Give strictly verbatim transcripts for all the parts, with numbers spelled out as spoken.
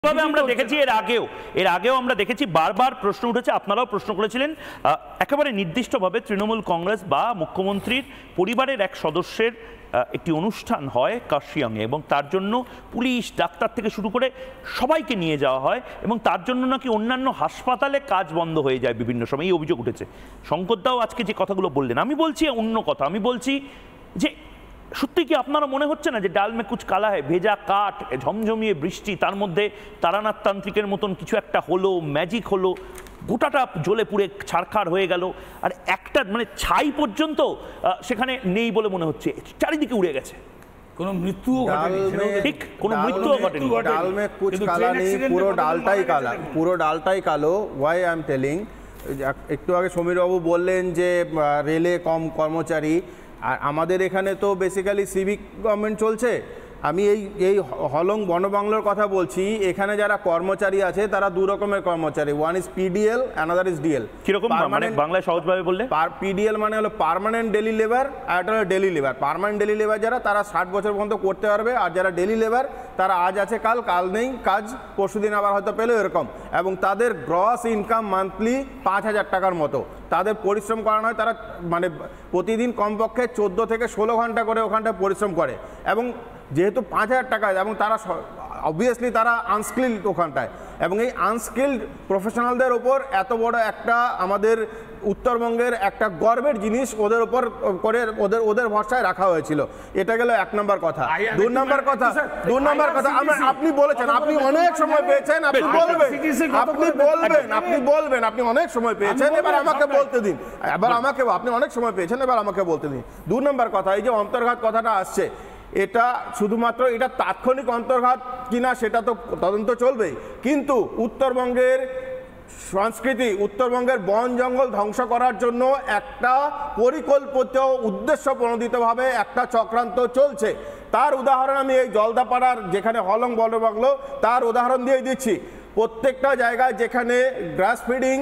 ভাবে আমরা দেখেছি এর আগেও এর আগেও আমরা দেখেছি বারবার প্রশ্ন উঠেছে, আপনারাও প্রশ্ন করেছিলেন, একেবারে নির্দিষ্টভাবে তৃণমূল কংগ্রেস বা মুখ্যমন্ত্রীর পরিবারের এক সদস্যের একটি অনুষ্ঠান হয় কার্শিয়াংয়ে এবং তার জন্য পুলিশ ডাক্তার থেকে শুরু করে সবাইকে নিয়ে যাওয়া হয় এবং তার জন্য নাকি অন্যান্য হাসপাতালে কাজ বন্ধ হয়ে যায় বিভিন্ন সময়, এই অভিযোগ উঠেছে। শঙ্করদাও আজকে যে কথাগুলো বললেন, আমি বলছি অন্য কথা। আমি বলছি যে সত্যি কি আপনারা মনে হচ্ছে না যে ডাল মে কুচ কালা হয়, ভেজা কাঠ, ঝমঝমিয়ে বৃষ্টি, তার মধ্যে তারানাথ তান্ত্রিকের মতন কিছু একটা হলো, ম্যাজিক হলো, গোটাটা জ্বলে পুড়ে ছারখার হয়ে গেল, আর একটা মানে ছাই পর্যন্ত সেখানে নেই বলে মনে হচ্ছে, চারিদিকে উড়ে গেছে, কোনো মৃত্যুও ঘটেনি। ঠিক, কোনো মৃত্যুও ঘটেনি। ডাল মে কুচ কালা নেই, পুরো ডালটাই কালা, পুরো ডালটাই কালো। ওয়াই আই এম টেলিং, একটু আগে সমীরবাবু বললেন যে রেলে কম কর্মচারী, আর আমাদের এখানে তো বেসিক্যালি সিভিক গভর্নমেন্ট চলছে। আমি এই এই হলং বনবাংলোর কথা বলছি। এখানে যারা কর্মচারী আছে তারা দু রকমের কর্মচারী, one is PDL, another is DL. কিরকম মানে বাংলায় সহজভাবে বললে? পিডিএল মানে হলো পার্মানেন্ট ডেলি লেবার, আর একটা হলো daily labour. Permanent daily labour যারা, তারা ষাট বছর পর্যন্ত করতে পারবে, আর যারা ডেলি লেবার তারা আজ আছে কাল, কাল নেই কাজ, পরশু দিন আবার হয়তো পেলো, এরকম। এবং তাদের গ্রস ইনকাম মান্থলি পাঁচ হাজার টাকার মতো। তাদের পরিশ্রম করানো হয়, তারা মানে প্রতিদিন কমপক্ষে চোদ্দো থেকে ষোলো ঘন্টা করে ওখানটা পরিশ্রম করে, এবং যেহেতু পাঁচ হাজার টাকা, এবং তারা অবভিয়াসলি তারা আনস্কিল্ড ওখানটায়, এবং এই আনস্কিল্ড প্রফেশনালদের ওপর এত বড় একটা আমাদের উত্তরবঙ্গের একটা গর্বের জিনিস ওদের ওপর করে ওদের ওদের ভরসায় রাখা হয়েছিল। এটা গেল এক নম্বর কথা। দু নম্বর কথা দু নম্বর কথা আপনি বলেছেন, আপনি অনেক সময় পেয়েছেন, আপনি বলবেন আপনি বলবেন আপনি বলবেন আপনি অনেক সময় পেয়েছেন, এবার আমাকে বলতে দিন, এবার আমাকে আপনি অনেক সময় পেয়েছেন, এবার আমাকে বলতে দিন। দু নম্বর কথা, এই যে অন্তর্ঘাত কথাটা আসছে, এটা শুধুমাত্র এটা তাৎক্ষণিক অন্তর্ঘাত কিনা সেটা তো তদন্ত চলবেই, কিন্তু উত্তরবঙ্গের সংস্কৃতি, উত্তরবঙ্গের বন জঙ্গল ধ্বংস করার জন্য একটা পরিকল্পিত উদ্দেশ্য প্রণোদিতভাবে একটা চক্রান্ত চলছে। তার উদাহরণ আমি এই জলদাপাড়ার যেখানে হলং বনবাংলো, তার উদাহরণ দিয়ে দিচ্ছি। প্রত্যেকটা জায়গায় যেখানে গ্রাস ফিডিং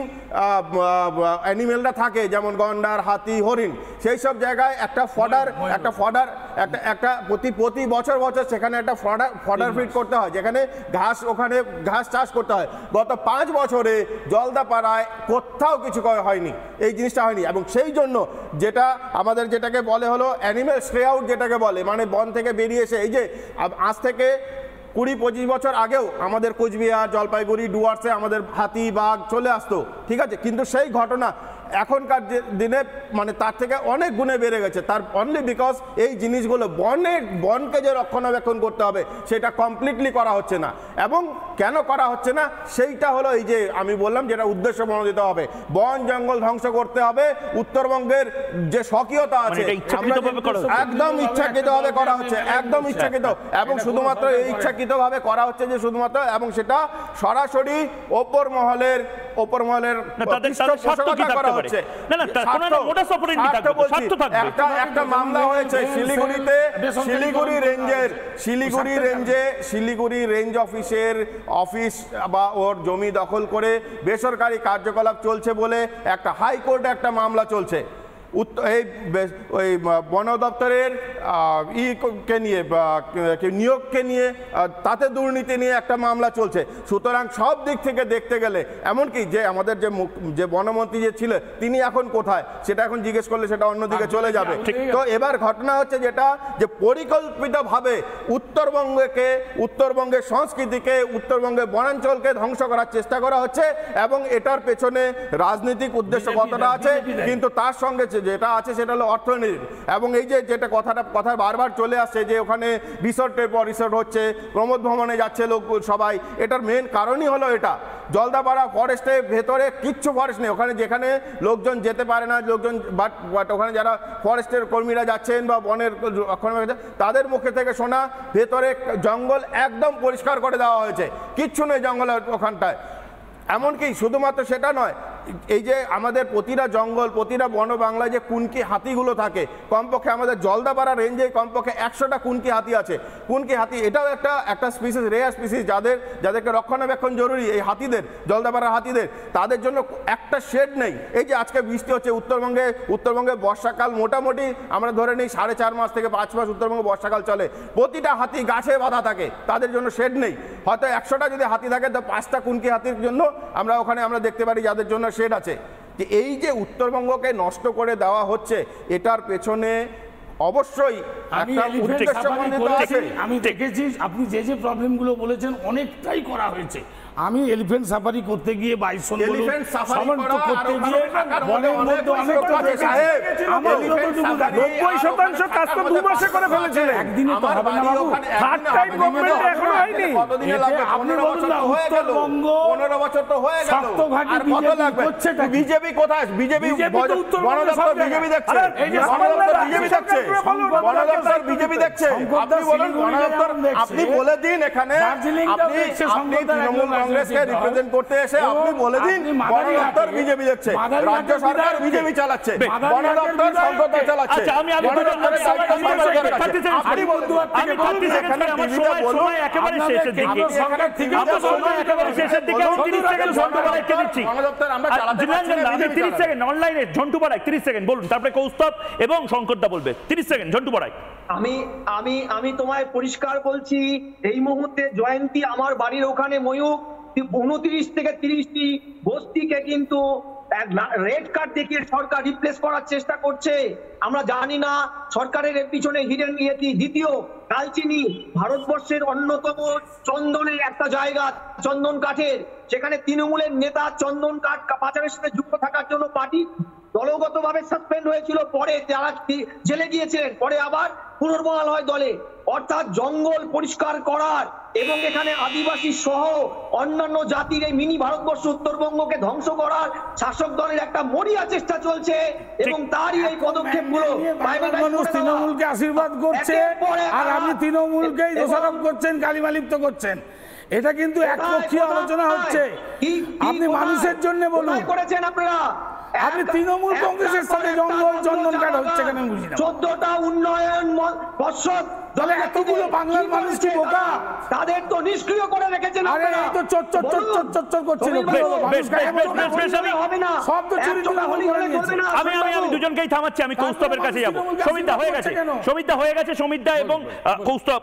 অ্যানিমেলরা থাকে, যেমন গন্ডার, হাতি, হরিণ, সেই সব জায়গায় একটা ফডার একটা ফডার একটা একটা প্রতি প্রতি বছর বছর সেখানে একটা ফডার ফডার ফিড করতে হয়, যেখানে ঘাস, ওখানে ঘাস চাষ করতে হয়। গত পাঁচ বছরে জলদাপাড়ায় কোথাও কিছু হয়নি, এই জিনিসটা হয়নি। এবং সেই জন্য যেটা আমাদের যেটাকে বলে হলো অ্যানিমেল স্ট্রে আউট, যেটাকে বলে মানে বন থেকে বেরিয়ে এসে, এই যে আজ থেকে কুড়ি পঁচিশ বছর আগেও আমাদের কোচবিহার, জলপাইগুড়ি, ডুয়ার্সে আমাদের হাতি, বাঘ চলে আসতো, ঠিক আছে, কিন্তু সেই ঘটনা এখনকার দিনে মানে তার থেকে অনেক গুণে বেড়ে গেছে। তার অনলি বিকজ এই জিনিসগুলো বনের বনকে যে রক্ষণাবেক্ষণ করতে হবে সেটা কমপ্লিটলি করা হচ্ছে না। এবং কেন করা হচ্ছে না সেইটা হলো এই যে আমি বললাম, যেটা উদ্দেশ্য প্রণোদিত হবে, বন জঙ্গল ধ্বংস করতে হবে। উত্তরবঙ্গের যে স্বকীয়তা আছে একদম ইচ্ছাকৃতভাবে করা হচ্ছে, একদম ইচ্ছাকৃত, এবং শুধুমাত্র এই ইচ্ছাকৃতভাবে করা হচ্ছে যে শুধুমাত্র, এবং সেটা সরাসরি ওপর মহলের ওপর মহলের পৃষ্ঠপোষকতা করা হচ্ছে। একটা একটা মামলা হয়েছে শিলিগুড়িতে, শিলিগুড়ি রেঞ্জের শিলিগুড়ি রেঞ্জে শিলিগুড়ি রেঞ্জ অফিসের অফিস বা ওর জমি দখল করে বেসরকারি কার্যকলাপ চলছে বলে একটা হাইকোর্টে একটা মামলা চলছে। এই ওই বন দপ্তরের ইকে নিয়ে, নিয়োগকে নিয়ে, তাতে দুর্নীতি নিয়ে একটা মামলা চলছে। সুতরাং সব দিক থেকে দেখতে গেলে, এমনকি যে আমাদের যে যে বনমন্ত্রী যে ছিল তিনি এখন কোথায় সেটা এখন জিজ্ঞেস করলে সেটা অন্যদিকে চলে যাবে। তো এবার ঘটনা হচ্ছে যেটা, যে পরিকল্পিতভাবে উত্তরবঙ্গকে, উত্তরবঙ্গের সংস্কৃতিকে, উত্তরবঙ্গের বনাঞ্চলকে ধ্বংস করার চেষ্টা করা হচ্ছে, এবং এটার পেছনে রাজনৈতিক উদ্দেশ্য কতটা আছে, কিন্তু তার সঙ্গে যেটা আছে সেটা হলো অর্থনীতি। এবং এই যে যেটা কথাটা কথা বারবার চলে আসছে যে ওখানে রিসোর্টের পর রিসোর্ট হচ্ছে, প্রমোদ ভ্রমণে যাচ্ছে লোক সবাই, এটার মেন কারণই হলো এটা। জলদাপাড়া ফরেস্টের ভেতরে কিচ্ছু ফরেস্ট নেই, ওখানে যেখানে লোকজন যেতে পারে না, লোকজন বাট বাট ওখানে যারা ফরেস্টের কর্মীরা যাচ্ছেন বা বনের রক্ষণাবেক্ষণ, তাদের মুখে থেকে শোনা ভেতরে জঙ্গল একদম পরিষ্কার করে দেওয়া হয়েছে, কিচ্ছু নেই জঙ্গলের ওখানটায়। এমনকি শুধুমাত্র সেটা নয়, এই যে আমাদের প্রতিটা জঙ্গল প্রতিটা বন বাংলায় যে কুনকি হাতিগুলো থাকে, কমপক্ষে আমাদের জলদাপাড়া রেঞ্জে কমপক্ষে একশোটা কুনকি হাতি আছে। কুনকি হাতি এটাও একটা একটা স্পিসিস, রেয়ার স্পিসিস, যাদের যাদেরকে রক্ষণাবেক্ষণ জরুরি, এই হাতিদের, জলদাপাড়া হাতিদের, তাদের জন্য একটা শেড নেই। এই যে আজকে বৃষ্টি হচ্ছে উত্তরবঙ্গে, উত্তরবঙ্গে বর্ষাকাল মোটামুটি আমরা ধরে নিই সাড়ে চার মাস থেকে পাঁচ মাস উত্তরবঙ্গে বর্ষাকাল চলে, প্রতিটা হাতি গাছে বাঁধা থাকে, তাদের জন্য শেড নেই। হয়তো একশোটা যদি হাতি থাকে তো পাঁচটা কুনকি হাতির জন্য আমরা ওখানে আমরা দেখতে পারি যাদের জন্য শেড আছে। যে এই যে উত্তরবঙ্গকে নষ্ট করে দেওয়া হচ্ছে, এটার পেছনে অবশ্যই একটা উদ্দেশ্যমণ্ডিত আছে। আমি দেখেছি আপনি যে যে প্রবলেমগুলো বলেছেন অনেকটাই করা হয়েছে। আমি এলিফ্যান্ট সাফারি করতে গিয়ে বাইসন এলিফ্যান্ট সাফারি করতে গিয়ে বনের মধ্যে অনেকটা আমার যতটুকু নব্বই শতাংশ কাজ তো দু মাসে করে ফেলেছিলেন। একদিনে তো হবে না বাবু, থার্ড টাইম গভর্নমেন্ট এখনো হয়নি। কতদিনে লাগবে? আপনি বলুন না, উত্তরবঙ্গ পনেরো বছর তো হয়ে গেল, শক্তঘাটি আর কত লাগবে? বিজেপি কোথায়? বিজেপি বন দপ্তর বিজেপি দেখছে, বন দপ্তর বিজেপি দেখছে, বন দপ্তর বিজেপি দেখছে। আপনি বলুন বন দপ্তর, আপনি বলে দিন এখানে আপনি আপনি তৃণমূল কংগ্রেসকে রিপ্রেজেন্ট করতে এসে আপনি বলে দিন বন দপ্তর বিজেপি দেখছে, রাজ্য সরকার বিজেপি চালাচ্ছে, বন দপ্তর সংকট চালাচ্ছে। আমি আমি আপনি বলুন আমি থার্টি সেকেন্ড আমার সময় সময় একেবারে শেষের দিকে, সরকার থেকে আমার সময় একেবারে শেষের দিকে। আমি তিরিশ সেকেন্ড ঝন্টু বাড়াইকে দিচ্ছি, বন দপ্তর আমরা চালাতে পারছি না, আমি তিরিশ সেকেন্ড অনলাইনে ঝন্টু বাড়াই তিরিশ সেকেন্ড বলুন, তারপরে কৌস্তব এবং শঙ্করদা বলবে। তিরিশ সেকেন্ড ঝন্টু বাড়াই। আমি আমি আমি তোমায় পরিষ্কার বলছি, এই মুহূর্তে জয়ন্তী আমার বাড়ির ওখানে ময়ূক উনত্রিশ থেকে তিরিশটি বস্তিকে কিন্তু রেড কার্ড দেখিয়ে সরকার রিপ্লেস করার চেষ্টা করছে। আমরা জানি না সরকারের এর পিছনে হিডেন ইয়ে কি। দ্বিতীয়, কালচিনি ভারতবর্ষের অন্যতম চন্দনের একটা জায়গা, চন্দন কাঠের, সেখানে তৃণমূলের নেতা চন্দন কাঠ পাচারের সাথে যুক্ত থাকার জন্য পার্টি দলগতভাবে সাসপেন্ড হয়েছিল, পরে যারা জেলে গিয়েছিলেন পরে আবার পুনর্বহাল হয় দলে। অর্থাৎ জঙ্গল পরিষ্কার করার এবং এখানে আদিবাসী সহ অন্যান্য জাতির এই মিনি ভারতবর্ষ উত্তরবঙ্গকে ধ্বংস করার শাসক দলের একটা মরিয়া চেষ্টা চলছে এবং তারই এই পদক্ষেপগুলো মানুষ তৃণমূলকে আশীর্বাদ করছে আর আপনি তৃণমূলকেই দোষারোপ করছেন, গালিমালিপ্ত করছেন। এটা কিন্তু একপক্ষীয় আলোচনা হচ্ছে। আপনি মানুষের জন্য বলুন করেছেন আপনারা, আপনি তৃণমূল কংগ্রেসের সাথে জঙ্গল চন্দন কাঠ হচ্ছে কেন বুঝি না। চোদ্দটা উন্নয়ন পর্ষদ দলে এতগুলো বাংলার মানুষ কি বোকা? তাদের তো নিষ্ক্রিয় করে রেখেছেন আপনারা। এই তো চট চট চট চট চট চট করছেন। সব তো চুরি চুরি করে নিয়েছে। আমি আমি আমি দুজনকেই থামাচ্ছি, আমি কৌস্তবের কাছে যাব। সমিতদা হয়ে গেছে, সমিতদা হয়ে গেছে, সমিতদা এবং কৌস্তব,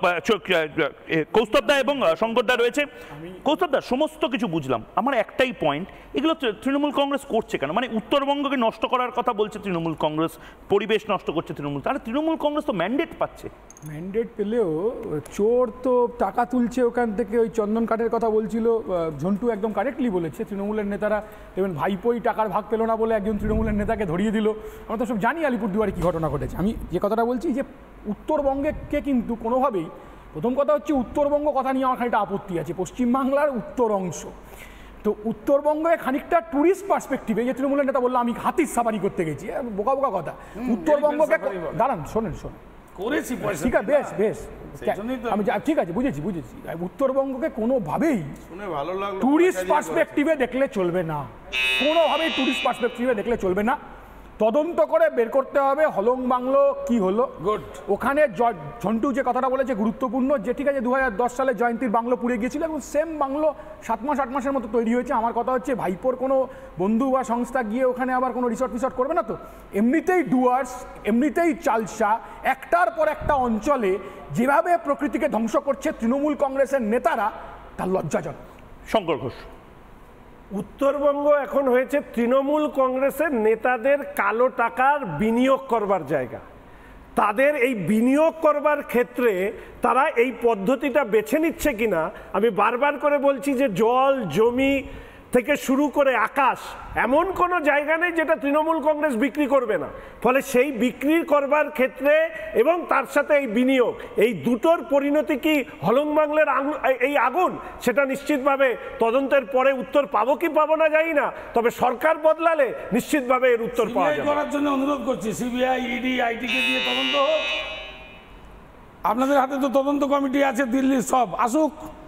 কৌস্তবদা এবং শঙ্করদা রয়েছে। কৌস্তবদা সমস্ত কিছু বুঝলাম, আমার একটাই পয়েন্ট, এগুলো তৃণমূল কংগ্রেস করছে কেন? মানে উত্তরবঙ্গকে নষ্ট করার কথা বলছে তৃণমূল কংগ্রেস, পরিবেশ নষ্ট করছে তৃণমূল, তাহলে তৃণমূল কংগ্রেস তো ম্যান্ডেট পাচ্ছে। ম্যান্ডেট পেলেও চোর তো টাকা তুলছে ওখান থেকে। ওই চন্দন কাঠের কথা বলছিল ঝন্টু, একদম কারেক্টলি বলেছে। তৃণমূলের নেতারা দেখবেন ভাইপোই টাকার ভাগ পেল না বলে একজন তৃণমূলের নেতাকে ধরিয়ে দিল। আমরা তো সব জানি আলিপুরদুয়ারে কী ঘটনা ঘটেছে। আমি যে কথাটা বলছি যে উত্তরবঙ্গকে কিন্তু কোনোভাবেই, প্রথম কথা হচ্ছে উত্তরবঙ্গ কথা নিয়ে আমার খানিকটা আপত্তি আছে। পশ্চিমবাংলার উত্তর অংশ, তো উত্তরবঙ্গে খানিকটা ট্যুরিস্ট পার্সপেক্টিভে, যে তৃণমূলের নেতা বললো আমি হাতির সাফারি করতে গেছি, বোকা বোকা কথা। উত্তরবঙ্গকে দাঁড়ান, শোনেন শোনেন করেছি, ঠিক আছে, বেশ বেশ আমি ঠিক আছে, বুঝেছি বুঝেছি উত্তরবঙ্গকে কোনোভাবেই ভালো লাগলো ট্যুরিস্ট পার্সপেক্টিভে দেখলে চলবে না, কোনোভাবেই ট্যুরিস্ট পার্সপেক্টিভে দেখলে চলবে না। তদন্ত করে বের করতে হবে হলং বাংলো কি হলো। গুড। ওখানে ঝন্টু যে কথাটা বলেছে গুরুত্বপূর্ণ, যে ঠিক আছে দু হাজার দশ সালে জয়ন্তীর বাংলো পুড়ে গিয়েছিল এবং সেম বাংলো সাত মাস আট মাসের মতো তৈরি হয়েছে। আমার কথা হচ্ছে ভাইপোর কোনো বন্ধু বা সংস্থা গিয়ে ওখানে আবার কোনো রিসর্ট ফিসর্ট করবে না তো। এমনিতেই ডুয়ার্স, এমনিতেই চালসা, একটার পর একটা অঞ্চলে যেভাবে প্রকৃতিকে ধ্বংস করছে তৃণমূল কংগ্রেসের নেতারা, তার লজ্জাজনক। শঙ্কর ঘোষ। উত্তরবঙ্গ এখন হয়েছে তৃণমূল কংগ্রেসের নেতাদের কালো টাকার বিনিয়োগ করবার জায়গা। তাদের এই বিনিয়োগ করবার ক্ষেত্রে তারা এই পদ্ধতিটা বেছে নিচ্ছে কিনা আমি বারবার করে বলছি যে জল, জমি থেকে শুরু করে আকাশ, এমন কোনো জায়গা নেই যেটা তৃণমূল কংগ্রেস বিক্রি করবে না। ফলে সেই বিক্রি করবার ক্ষেত্রে এবং তার সাথে এই বিনিয়োগ, এই দুটোর পরিণতি কি হলং বাংলার এই আগুন, সেটা নিশ্চিতভাবে তদন্তের পরে উত্তর পাবো কি পাবো না জানি না, তবে সরকার বদলালে নিশ্চিতভাবে এর উত্তর পাওয়া যাবে। করার জন্য অনুরোধ করছি সিবিআই, ইডি, আইটিকে দিয়ে তদন্ত হোক। আপনাদের হাতে তো তদন্ত কমিটি আছে দিল্লির, সব আসুক,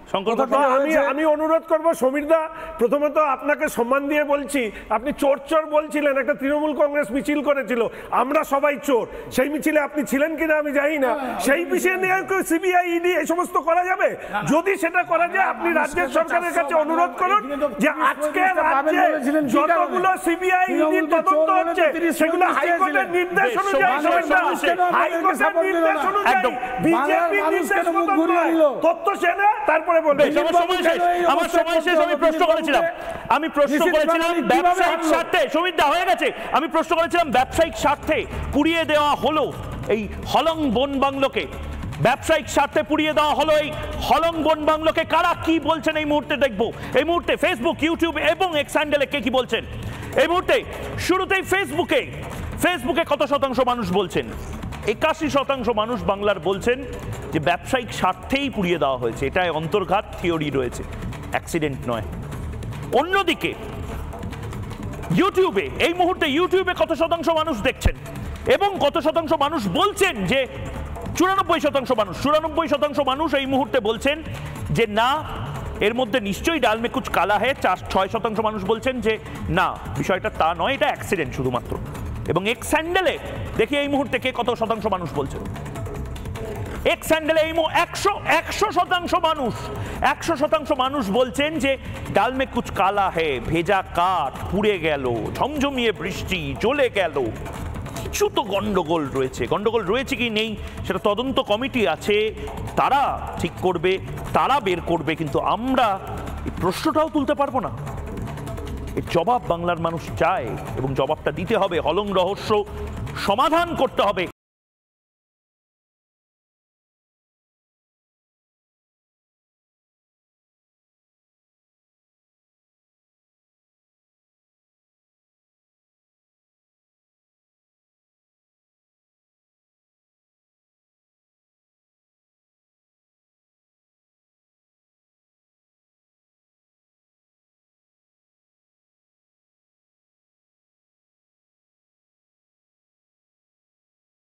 শঙ্কর কোথা ঘোষ, থেকে আমি হয়েছে? আমি অনুরোধ করব সমীরদা, প্রথমত আপনাকে সম্মান দিয়ে বলছি, আপনি চোর চোর বলছিলেন, একটা তৃণমূল কংগ্রেস মিছিল করেছিল, আমরা সবাই চোর, সেই মিছিলে আপনি ছিলেন কিনা আমি জানি না, সেই বিষয়ে নিয়ে সিবিআই ইডি এই সমস্ত করা যাবে? যদি সেটা করা যায় আপনি রাজ্যের সরকারের কাছে অনুরোধ করুন যে আজকে রাজ্যে যতগুলো সিবিআই ইডি তদন্ত হচ্ছে সেগুলো হাইকোর্টের নির্দেশ অনুযায়ী, হাইকোর্টের নির্দেশ অনুযায়ী বিজেপি নির্দেশ মতো নয়, তথ্য সেনা তারপরে বলবে। আমার সময় শেষ, আমার সময় শেষ। আমি প্রশ্ন করেছিলাম আমি প্রশ্ন করেছিলাম ব্যবসায়িক স্বার্থে, সমীরদা হয়ে গেছে, আমি প্রশ্ন করেছিলাম ব্যবসায়িক স্বার্থে পুড়িয়ে দেওয়া হলো এই হলং বন বাংলোকে, ব্যবসায়িক স্বার্থে পুড়িয়ে দেওয়া হলো এই হলং বন বাংলোকে। কারা কি বলছেন এই মুহূর্তে দেখবো, এই মুহূর্তে ফেসবুক, ইউটিউব এবং এক্স হ্যান্ডেলে কে কি বলছেন এই মুহূর্তে। শুরুতেই ফেসবুকে, ফেসবুকে কত শতাংশ মানুষ বলছেন? একাশি শতাংশ মানুষ বাংলার বলছেন যে ব্যবসায়িক স্বার্থেই পুড়িয়ে দেওয়া হয়েছে, এটাই অন্তর্ঘাত থিওরি রয়েছে, অ্যাক্সিডেন্ট নয়। অন্যদিকে ইউটিউবে, এই মুহূর্তে ইউটিউবে কত শতাংশ মানুষ দেখছেন এবং কত শতাংশ মানুষ বলছেন যে চুরানব্বই শতাংশ মানুষ চুরানব্বই শতাংশ মানুষ এই মুহূর্তে বলছেন যে না, এর মধ্যে নিশ্চয়ই ডাল মে কুছ কালা হে। চার ছয় শতাংশ মানুষ বলছেন যে না, বিষয়টা তা নয়, এটা অ্যাক্সিডেন্ট শুধুমাত্র। এবং এক্স হ্যান্ডেলে দেখি এই মুহূর্তে কে কত শতাংশ মানুষ বলছেন। এক্স হ্যান্ডেলে এই একশো একশো শতাংশ মানুষ একশো শতাংশ মানুষ বলছেন যে ডাল মে কুছ কালা হে, ভেজা কাঠ পুড়ে গেল, ঝমঝমিয়ে বৃষ্টি জ্বলে গেল। কিছু তো গন্ডগোল রয়েছে, গন্ডগোল রয়েছে কি নেই সেটা তদন্ত কমিটি আছে, তারা ঠিক করবে, তারা বের করবে, কিন্তু আমরা এই প্রশ্নটাও তুলতে পারবো না। এর জবাব বাংলার মানুষ চায় এবং জবাবটা দিতে হবে, হলং রহস্য সমাধান করতে হবে।